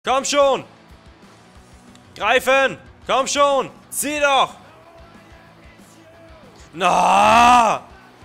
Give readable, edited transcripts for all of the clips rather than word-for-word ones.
Komm schon! Greifen! Komm schon! Zieh doch! Na!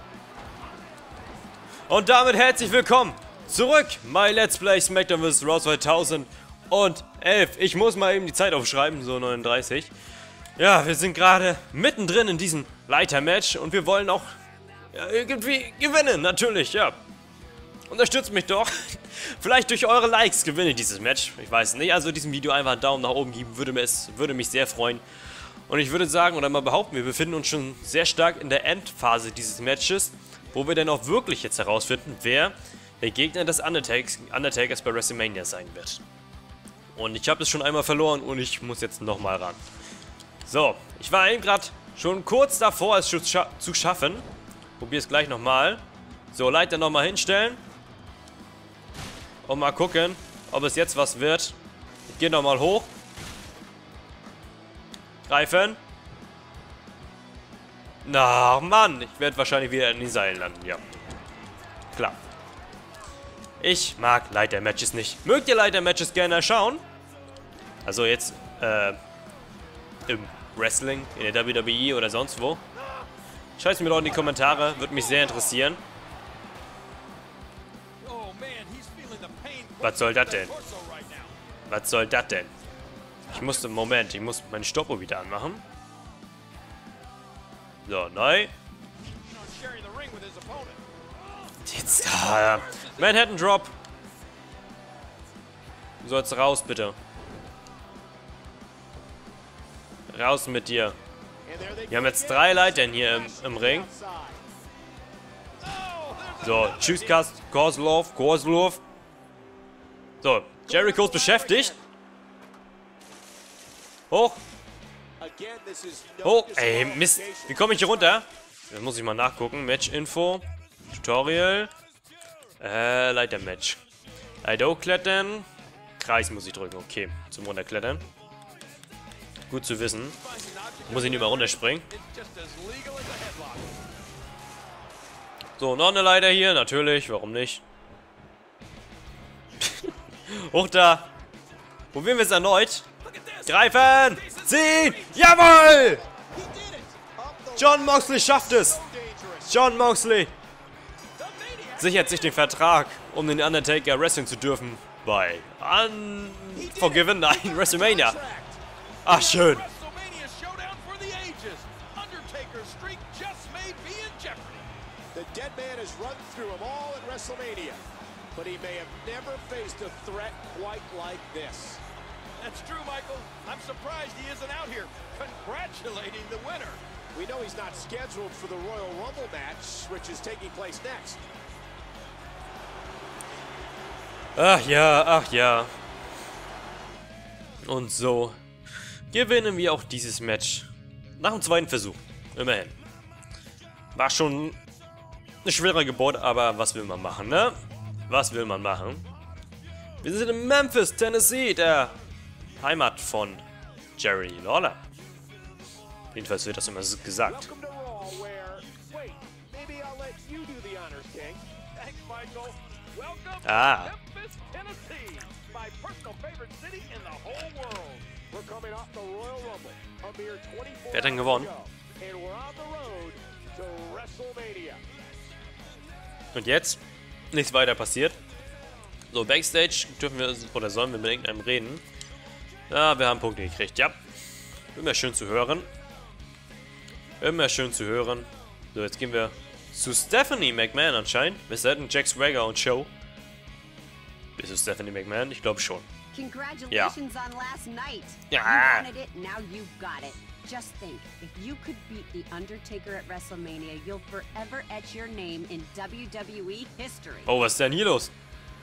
Und damit herzlich willkommen zurück, My Let's Play SmackDown vs. Raw 2011. Ich muss mal eben die Zeit aufschreiben, so 39. Ja, wir sind gerade mittendrin in diesem Leitermatch und wir wollen auch irgendwie gewinnen, natürlich, ja. Unterstützt mich doch. Vielleicht durch eure Likes gewinne ich dieses Match. Ich weiß nicht. Also diesem Video einfach einen Daumen nach oben geben, würde mich sehr freuen. Und ich würde sagen, oder mal behaupten, wir befinden uns schon sehr stark in der Endphase dieses Matches, wo wir dann auch wirklich jetzt herausfinden, wer der Gegner des Undertakers bei WrestleMania sein wird. Und ich habe es schon einmal verloren und ich muss jetzt nochmal ran. So, ich war eben gerade schon kurz davor, es zu schaffen. Probiere es gleich nochmal. So, Leiter nochmal hinstellen. Und mal gucken, ob es jetzt was wird. Ich gehe nochmal hoch. Greifen. Na, Mann. Ich werde wahrscheinlich wieder in die Seilen landen, ja. Klar. Ich mag Leiter-Matches nicht. Mögt ihr Leiter-Matches gerne schauen? Also jetzt, im Wrestling, in der WWE oder sonst wo. Schreibt mir doch in die Kommentare, würde mich sehr interessieren. Was soll das denn? Was soll das denn? Ich muss meinen Stoppuhr wieder anmachen. So, neu. Jetzt, Manhattan Drop. Du sollst raus, bitte. Raus mit dir. Wir haben jetzt 3 Leitern hier im Ring. So, tschüss, Kozlov. So, Jericho ist beschäftigt. Hoch. Hoch. Ey, Mist. Wie komme ich hier runter? Das muss ich mal nachgucken. Match-Info. Tutorial. Leiter-Match. Leiter klettern. Kreis muss ich drücken. Okay, zum Runterklettern. Gut zu wissen. Muss ich nicht mal runterspringen. So, noch eine Leiter hier. Natürlich, warum nicht? Hoch da. Probieren wir es erneut. Greifen! Ziehen! Jawohl! Jon Moxley schafft es. Jon Moxley sichert sich den Vertrag, um den Undertaker wrestlen zu dürfen bei Unforgiven, nein, WrestleMania. Ach, schön. But he may have never faced a threat quite like this. That's true, Michael. I'm surprised he isn't out here congratulating the winner. We know he's not scheduled for the Royal Rumble match, which is taking place next. Ach ja, ach ja. Und so gewinnen wir auch dieses Match. Nach dem zweiten Versuch. Immerhin. War schon eine schwere Geburt, aber was will man machen, ne? Was will man machen? Wir sind in Memphis, Tennessee, der Heimat von Jerry Lawler. Jedenfalls wird das immer gesagt. Ah. Wer hat denn gewonnen? Und jetzt? Nichts weiter passiert. So, Backstage dürfen wir oder sollen wir mit irgendeinem reden. Ja, wir haben Punkte gekriegt, ja. Immer schön zu hören. Immer schön zu hören. So, jetzt gehen wir zu Stephanie McMahon anscheinend. Wir sollten Jack Swagger und Show. Bist du Stephanie McMahon? Ich glaube schon. Congratulations on last night. Ja. You wanted it, now you've got it. Just think, if you could beat The Undertaker at WrestleMania, you'll forever etch your name in WWE history. Oh, was ist denn hier los?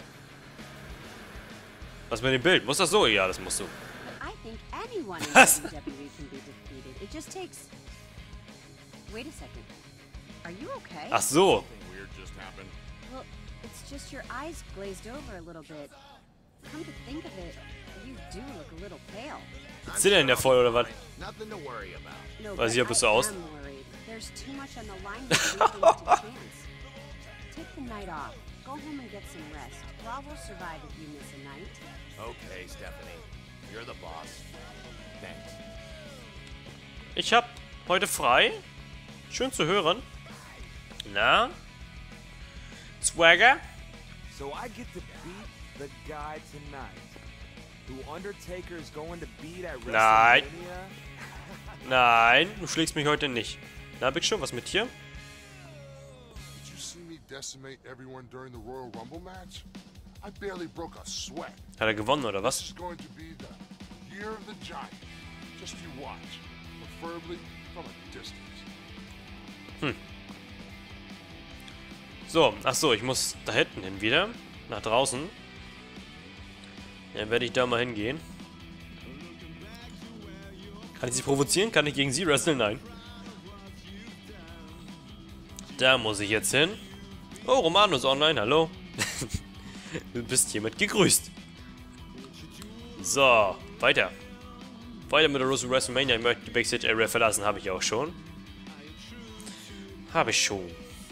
Was mit dem Bild? Muss das so? Ja, das musst du. But I think anyone in WWE can be defeated. It just takes... Wait a second. Are you okay? Ach so. Well, it's just your eyes glazed over a little bit. Come to think of it, you do look a little pale. Ist sie denn in der voll oder was? Nothing to worry about. No, Weiß ich, ob but es so I aus. am worried. There's too much on the line to leave things to chance. Take the night off. go home and get some rest. Raw will survive if you miss a night. Okay, Stephanie. You're the boss. Thanks. Ich hab heute frei. Schön zu hören. Na? Swagger? So I get to beat the guy tonight. Who Undertaker is going to beat at Nein. WrestleMania? Nein, du schlägst mich heute nicht. Na, Big Show, was mit dir? Did you see me decimate everyone during the Royal Rumble match? I barely broke a sweat. Hat er gewonnen, oder was? This is going to be the year of the giant. Just you watch, preferably from a distance. So, ach so, ich muss da hinten hin wieder. Nach draußen. Dann werde ich da mal hingehen. Kann ich sie provozieren? Kann ich gegen sie wresteln? Nein. Da muss ich jetzt hin. Oh, Romano ist online, hallo. Du bist hiermit gegrüßt. So, weiter. Weiter mit der Road to WrestleMania. Ich möchte die Backstage Area verlassen, habe ich auch schon. Habe ich schon.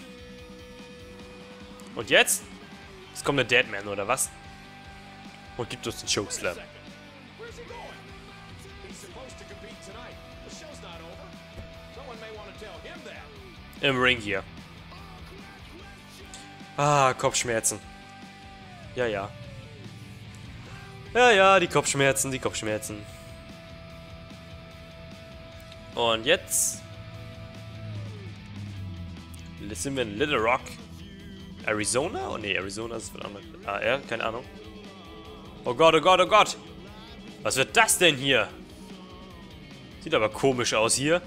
Und jetzt? Jetzt kommt der Deadman, oder was? Und gibt uns den Chokeslam. Where's he going? He's supposed to compete tonight. The show's not over. Someone may want to tell him that. Im Ring hier. Ah, Kopfschmerzen. Ja, ja. Ja, ja, die Kopfschmerzen, die Kopfschmerzen. Und jetzt sind wir in Little Rock. Arizona? Oh ne, Arizona ist verdammt. AR, keine Ahnung. Oh Gott, oh Gott, oh Gott. Was wird das denn hier? Sieht aber komisch aus hier.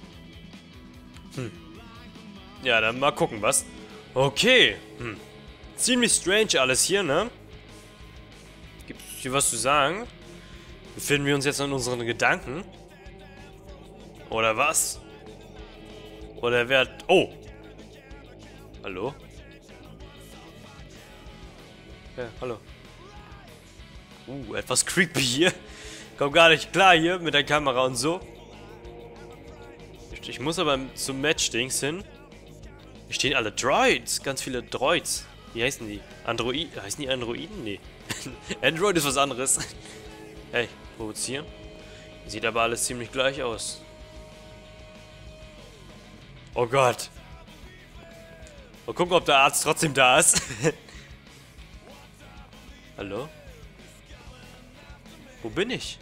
Ja, dann mal gucken, was. Okay. Ziemlich strange alles hier, ne? Gibt es hier was zu sagen? Befinden wir uns jetzt in unseren Gedanken? Oder was? Oder wer... Oh! Hallo? Ja, hallo. Etwas creepy hier. Komm gar nicht klar hier mit der Kamera und so. Ich muss aber zum Match-Dings hin. Hier stehen alle Droids. Ganz viele Droids. Wie heißen die? Android? Heißen die Androiden? Nee. Android ist was anderes. Hey, provozieren. Sieht aber alles ziemlich gleich aus. Oh Gott. Mal gucken, ob der Arzt trotzdem da ist. Hallo? Wo bin ich?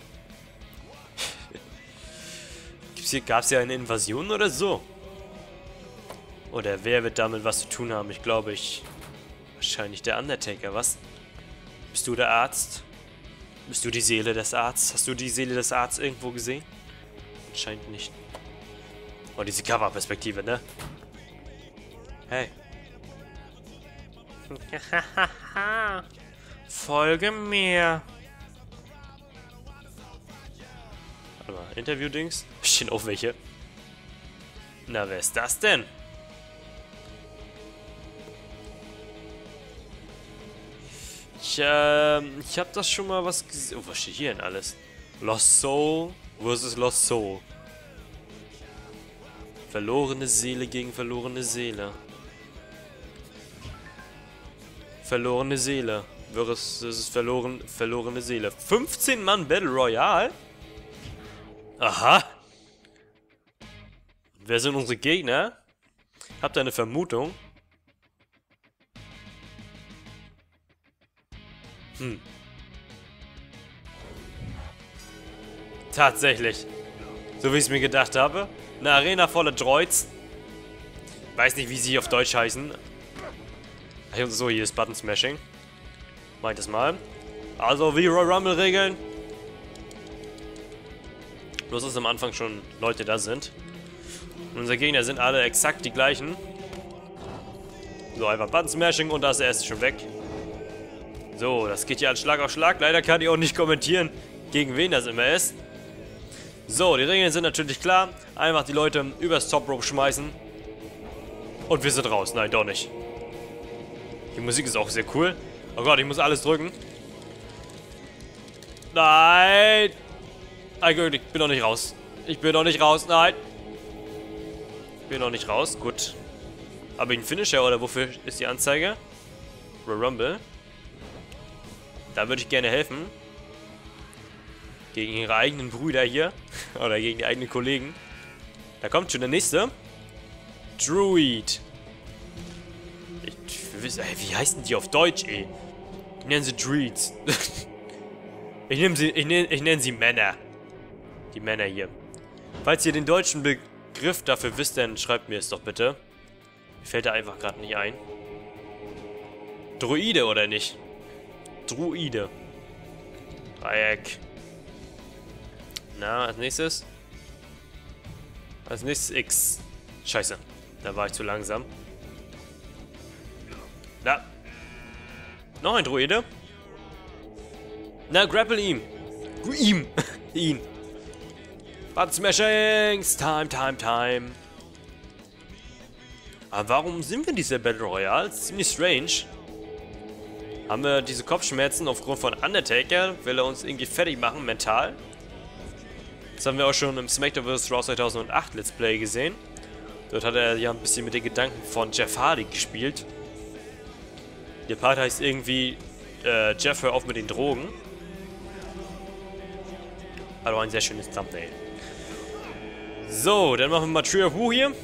Gab's hier eine Invasion oder so? Oder wer wird damit was zu tun haben? Ich glaube, wahrscheinlich der Undertaker, was? Bist du der Arzt? Bist du die Seele des Arztes? Hast du die Seele des Arztes irgendwo gesehen? Anscheinend nicht. Oh, diese Coverperspektive, ne? Hey. Folge mir. Warte mal, Interview-Dings? Stehen auch welche. Na, wer ist das denn? Ich hab das schon mal was gesehen. Oh, was steht hier denn alles? Lost Soul versus Lost Soul. Verlorene Seele gegen verlorene Seele. Verlorene Seele. Versus verlorene Seele. 15 Mann Battle Royale? Aha. Wer sind unsere Gegner? Habt ihr eine Vermutung? Tatsächlich. So wie ich es mir gedacht habe. Eine Arena voller Droids. Weiß nicht, wie sie auf Deutsch heißen. So, hier ist Button Smashing. Mach ich das mal. Also, wie Royal Rumble Regeln. Bloß, dass am Anfang schon Leute da sind. Und unsere Gegner sind alle exakt die gleichen. So, einfach Button Smashing und das erste schon weg. So, das geht hier an Schlag auf Schlag. Leider kann ich auch nicht kommentieren, gegen wen das immer ist. So, die Regeln sind natürlich klar. Einfach die Leute übers Top Rope schmeißen. Und wir sind raus. Nein, doch nicht. Die Musik ist auch sehr cool. Oh Gott, ich muss alles drücken. Nein! Ich bin noch nicht raus. Ich bin noch nicht raus. Nein! Ich bin noch nicht raus. Gut. Habe ich einen Finisher oder wofür ist die Anzeige? Royal Rumble. Da würde ich gerne helfen. Gegen ihre eigenen Brüder hier. Oder gegen die eigenen Kollegen. Da kommt schon der nächste. Druid. Wie heißen die auf Deutsch, ey? Ich nenne sie Druids. ich nenne sie Männer. Die Männer hier. Falls ihr den deutschen Begriff dafür wisst, dann schreibt mir es doch bitte. Mir fällt da einfach gerade nicht ein. Druide oder nicht? Druide. Dreieck. Na, als nächstes? Als nächstes X. Scheiße. Da war ich zu langsam. Da. Noch ein Druide. Na, grapple ihm. Ihn. Button Smashings. Time. Aber warum sind wir in dieser Battle Royale? Das ist ziemlich strange. Haben wir diese Kopfschmerzen aufgrund von Undertaker? Will er uns irgendwie fertig machen, mental? Das haben wir auch schon im SmackDown vs. Raw 2008 Let's Play gesehen. Dort hat er ja ein bisschen mit den Gedanken von Jeff Hardy gespielt. Der Part heißt irgendwie Jeff, hör auf mit den Drogen. Also ein sehr schönes Thumbnail. So, dann machen wir mal Tree of Woo hier.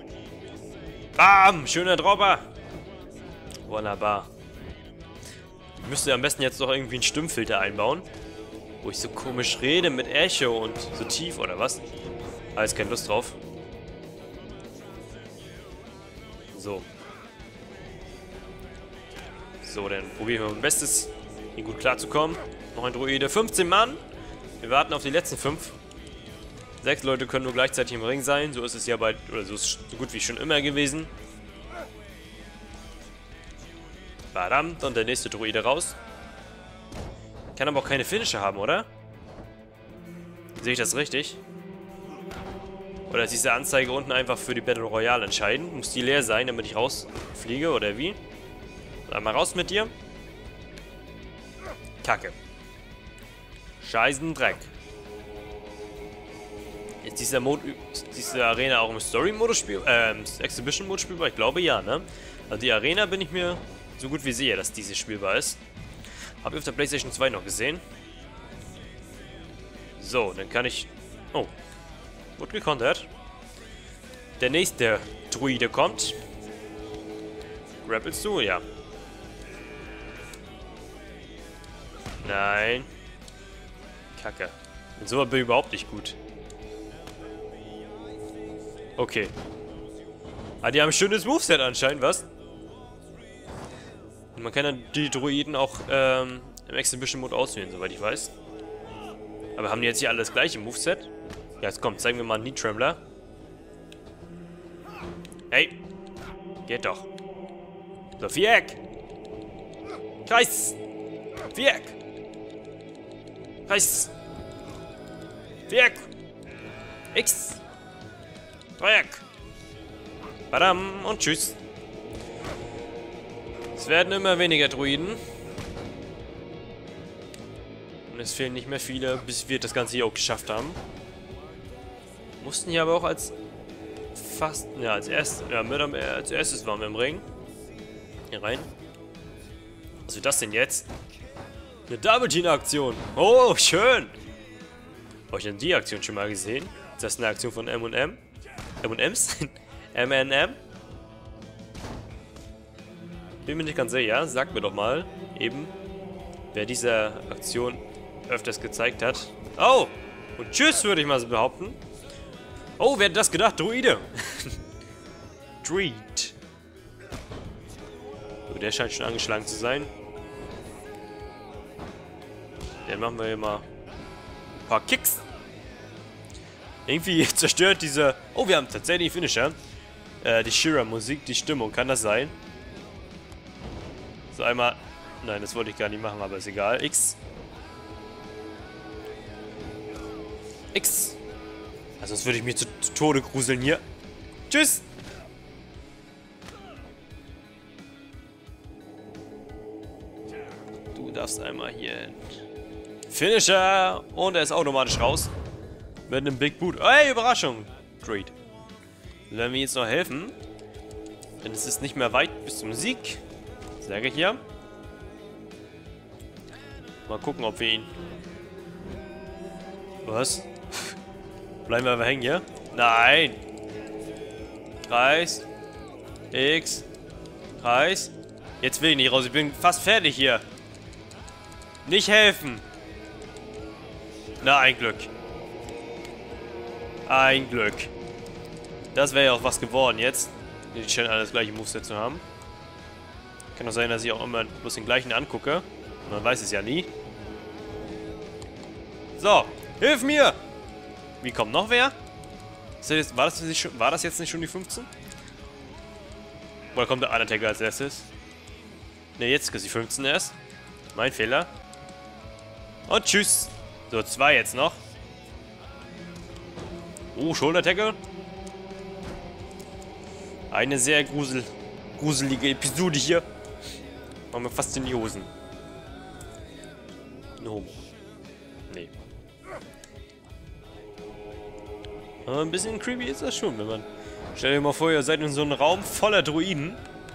Bam! Schöner Dropper. Wunderbar. Ich müsste am besten jetzt noch irgendwie einen Stimmfilter einbauen. Wo ich so komisch rede mit Echo und so tief oder was? Alles keine Lust drauf. So. So, dann probieren wir mein Bestes, hier gut klarzukommen. Noch ein Druide. 15 Mann. Wir warten auf die letzten 5. 6 Leute können nur gleichzeitig im Ring sein. So ist es ja bei, oder so ist es so gut wie schon immer gewesen. Verdammt, und der nächste Druide raus. Kann aber auch keine Finisher haben, oder? Sehe ich das richtig? Oder ist diese Anzeige unten einfach für die Battle Royale entscheidend? Muss die leer sein, damit ich rausfliege, oder wie? Einmal raus mit dir. Kacke. Scheißen Dreck. Ist diese Arena auch im Story-Modus spielbar? Im Exhibition-Modus spielbar? Ich glaube ja, ne? Also die Arena bin ich mir so gut wie sicher, dass diese spielbar ist. Habe ich auf der PlayStation 2 noch gesehen. So, dann kann ich... Oh. Wurde gekontert. Der nächste Druide kommt. Grappelst du? Ja. Nein. Kacke. Und so bin ich überhaupt nicht gut. Okay. Ah, die haben ein schönes Moveset anscheinend, was? Und man kann dann die Druiden auch im Exhibition-Mode auswählen, soweit ich weiß. Aber haben die jetzt hier alles gleiche Moveset? Ja, jetzt kommt, zeigen wir mal einen Knee Trembler. Hey! Geht doch. So, Viereck! Kreis! Viereck! Kreis! Viereck! X! Dreieck! Badam! Und tschüss! Es werden immer weniger Druiden. Und es fehlen nicht mehr viele, bis wir das Ganze hier auch geschafft haben. Mussten hier aber auch als als erstes waren wir im Ring. Hier rein. Was ist das denn jetzt? Eine Double-Team-Aktion. Oh, schön. Habe ich denn die Aktion schon mal gesehen? Ist das eine Aktion von M&M? M&Ms? M&M? Bin mir nicht ganz sicher. Sagt mir doch mal eben, wer diese Aktion öfters gezeigt hat. Oh! Und tschüss, würde ich mal so behaupten. Oh, wer hätte das gedacht? Druide. Druid. So, der scheint schon angeschlagen zu sein. Dann machen wir hier mal ein paar Kicks. Irgendwie zerstört diese... Oh, wir haben tatsächlich Finisher. Die Shira-Musik, die Stimmung. Kann das sein? So, einmal... Nein, das wollte ich gar nicht machen, aber ist egal. X. X. Also sonst würde ich mich zu Tode gruseln hier. Tschüss. Du darfst einmal hier... Finisher! Und er ist automatisch raus. Mit einem Big Boot. Hey, Überraschung! Great. Werden wir jetzt noch helfen? Denn es ist nicht mehr weit bis zum Sieg. Sage ich hier. Mal gucken, ob wir ihn... Was? Bleiben wir aber hängen hier? Nein! Kreis. X. Kreis. Jetzt will ich nicht raus. Ich bin fast fertig hier. Nicht helfen. Na, ein Glück. Ein Glück. Das wäre ja auch was geworden jetzt. Die scheinen alle das gleiche Moveset zu haben. Kann auch sein, dass ich auch immer bloß den gleichen angucke. Man weiß es ja nie. So, hilf mir! Wie kommt noch wer? War das jetzt nicht schon die 15? Oder kommt der Undertaker als erstes? Ne, jetzt ist die 15 erst. Mein Fehler. Und tschüss. So, 2 jetzt noch. Shoulder-Tackle. Eine sehr gruselige Episode hier. Machen wir fast in die Hosen. No. Nee. Aber ein bisschen creepy ist das schon, wenn man... Stell dir mal vor, ihr seid in so einem Raum voller Druiden.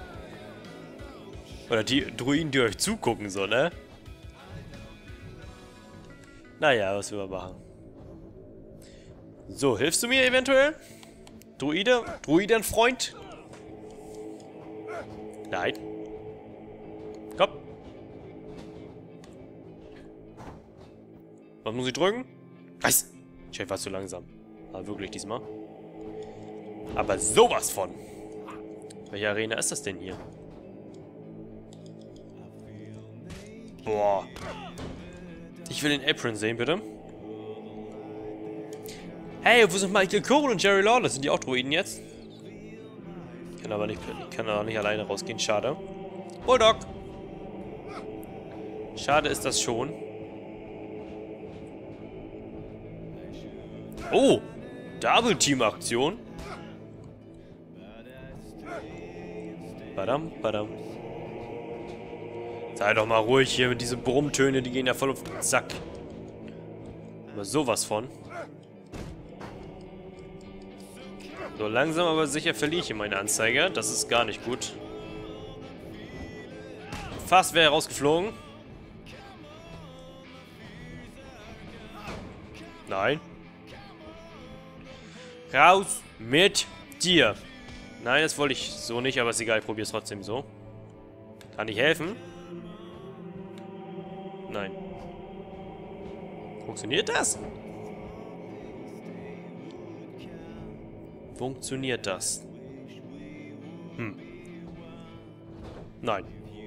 Oder die Druiden, die euch zugucken, so, ne? Naja, was will man machen? So, hilfst du mir eventuell? Druide? Druidenfreund? Nein. Komm. Was muss ich drücken? Was? Ich war zu langsam. Aber wirklich diesmal. Aber sowas von. Welche Arena ist das denn hier? Boah. Ich will den Apron sehen, bitte. Hey, wo sind Michael Cole und Jerry Lawler? Sind die auch Druiden jetzt? Ich kann aber nicht alleine rausgehen. Schade. Bulldog. Schade ist das schon. Oh. Double-Team-Aktion. Badam, badam. Sei doch mal ruhig hier mit diesen Brummtöne, die gehen ja voll auf den Sack. Aber sowas von. So langsam aber sicher verliere ich hier meine Anzeige. Das ist gar nicht gut. Fast wäre er rausgeflogen. Nein. Raus mit dir. Nein, das wollte ich so nicht, aber ist egal, ich probiere es trotzdem so. Kann ich helfen? Nein. Funktioniert das? Funktioniert das? Nein.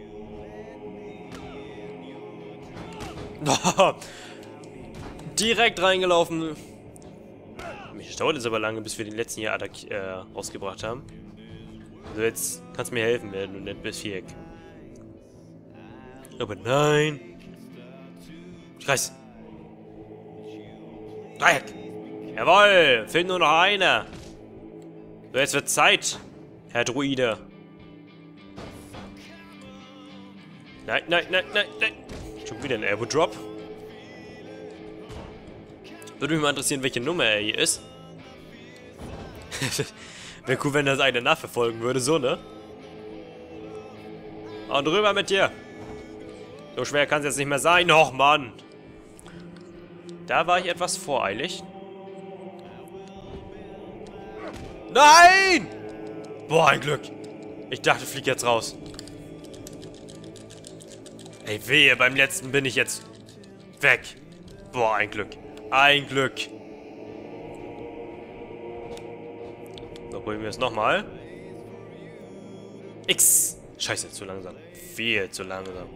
Direkt reingelaufen. Mich dauert es aber lange, bis wir den letzten Jahr rausgebracht haben. Also jetzt kannst du mir helfen, wenn du nicht bist, Viereck. Aber nein. Kreis. Dreieck. Jawohl. Fehlt nur noch einer. So, jetzt wird Zeit, Herr Druide. Nein, nein, nein, nein, nein. Schon wieder ein Elbow Drop. Würde mich mal interessieren, welche Nummer er hier ist. Wäre cool, wenn das eine nachverfolgen würde, so, ne? Und rüber mit dir. So schwer kann es jetzt nicht mehr sein. Och, Mann. Da war ich etwas voreilig. Nein! Boah, ein Glück. Ich dachte, ich fliege jetzt raus. Ey, wehe, beim letzten bin ich jetzt weg. Boah, ein Glück. Ein Glück. So, probieren wir es nochmal. X. Scheiße, zu langsam. Viel zu langsam.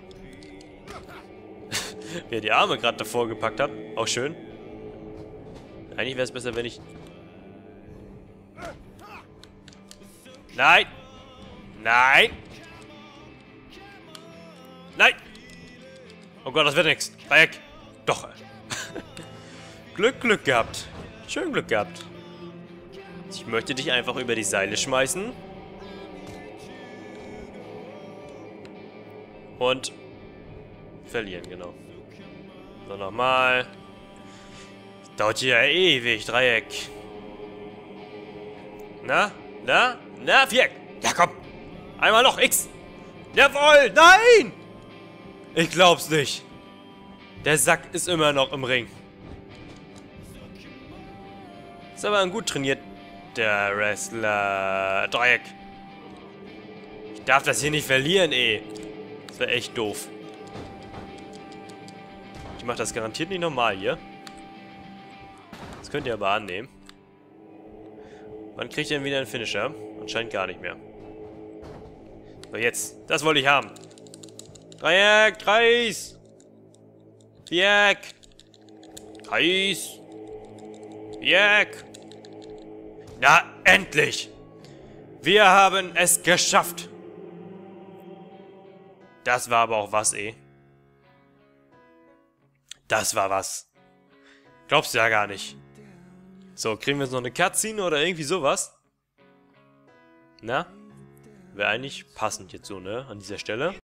Wie er die Arme gerade davor gepackt hat. Auch schön. Eigentlich wäre es besser, wenn ich... Nein! Nein! Nein! Oh Gott, das wird nichts. Dreieck. Doch. Glück gehabt. Schön Glück gehabt. Ich möchte dich einfach über die Seile schmeißen. Und verlieren, genau. So, nochmal. Dauert hier ewig, Dreieck. Na? Na? Na, Viereck. Ja, komm. Einmal noch, X. Jawohl! Nein! Ich glaub's nicht. Der Sack ist immer noch im Ring. Ist aber ein gut trainierter Wrestler. Dreieck. Ich darf das hier nicht verlieren, ey. Das wäre echt doof. Ich mach das garantiert nicht normal hier. Das könnt ihr aber annehmen. Wann kriegt ihr denn wieder einen Finisher? Anscheinend gar nicht mehr. Aber jetzt. Das wollte ich haben. Dreieck, Kreis. Viereck. Kreis. Viereck. Na, endlich. Wir haben es geschafft. Das war aber auch was, eh. Das war was. Glaubst du ja gar nicht. So, kriegen wir jetzt noch eine Cutscene oder irgendwie sowas? Na? Wäre eigentlich passend jetzt so, ne? An dieser Stelle.